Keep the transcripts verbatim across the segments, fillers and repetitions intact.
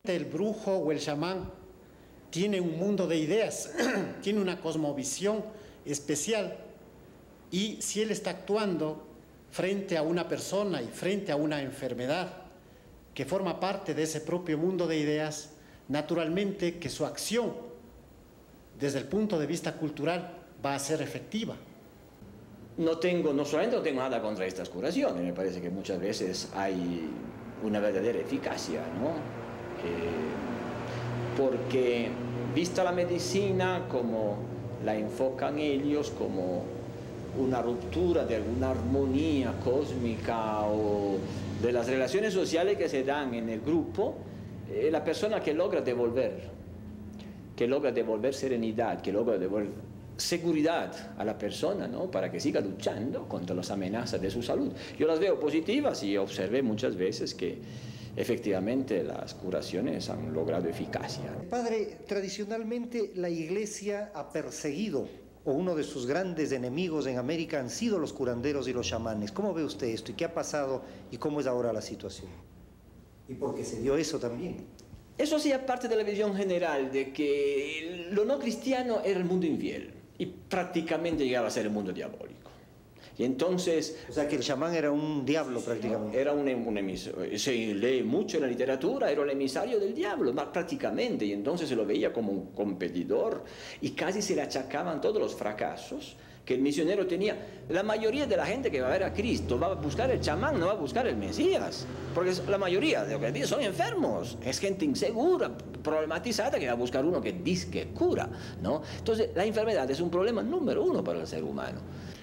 El brujo o el chamán tiene un mundo de ideas, tiene una cosmovisión especial, y si él está actuando frente a una persona y frente a una enfermedad que forma parte de ese propio mundo de ideas, naturalmente que su acción desde el punto de vista cultural va a ser efectiva. No tengo, no solamente no tengo nada contra estas curaciones, me parece que muchas veces hay una verdadera eficacia, ¿no? Eh, porque vista la medicina como la enfocan ellos, como una ruptura de alguna armonía cósmica o de las relaciones sociales que se dan en el grupo, eh, la persona que logra devolver, que logra devolver serenidad, que logra devolver seguridad a la persona, ¿no? Para que siga luchando contra las amenazas de su salud. Yo las veo positivas y observé muchas veces que efectivamente las curaciones han logrado eficacia. Padre, tradicionalmente la Iglesia ha perseguido, o uno de sus grandes enemigos en América han sido los curanderos y los chamanes. ¿Cómo ve usted esto y qué ha pasado y cómo es ahora la situación? ¿Y por qué se dio eso también? Eso hacía parte de la visión general de que lo no cristiano era el mundo infiel y prácticamente llegaba a ser el mundo diabólico. Y entonces... O sea, que el chamán era un diablo prácticamente. Era un, un emisario, se lee mucho en la literatura, era el emisario del diablo, prácticamente, y entonces se lo veía como un competidor y casi se le achacaban todos los fracasos que el misionero tenía. La mayoría de la gente que va a ver a Cristo va a buscar el chamán, no va a buscar el Mesías, porque la mayoría de los que son enfermos, es gente insegura, problematizada, que va a buscar uno que dice que cura, ¿no? Entonces la enfermedad es un problema número uno para el ser humano.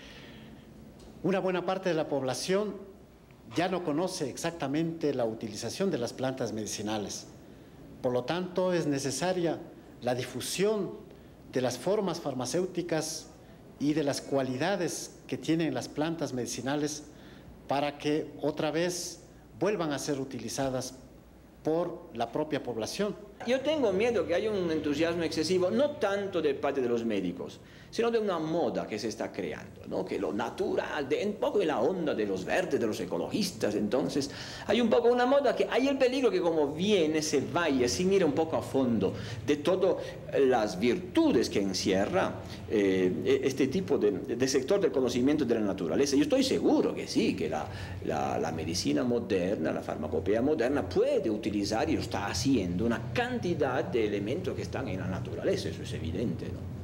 Una buena parte de la población ya no conoce exactamente la utilización de las plantas medicinales. Por lo tanto, es necesaria la difusión de las formas farmacéuticas y de las cualidades que tienen las plantas medicinales para que otra vez vuelvan a ser utilizadas por la propia población. Yo tengo miedo que haya un entusiasmo excesivo, no tanto de parte de los médicos, sino de una moda que se está creando, ¿no? Que lo natural, de, un poco en la onda de los verdes, de los ecologistas. Entonces hay un poco una moda que hay el peligro que como viene se vaya sin ir un poco a fondo de todas las virtudes que encierra eh, este tipo de, de sector del conocimiento de la naturaleza. Yo estoy seguro que sí, que la, la, la medicina moderna, la farmacopea moderna puede utilizar y lo está haciendo una cantidad de elementos que están en la naturaleza, eso es evidente, ¿no?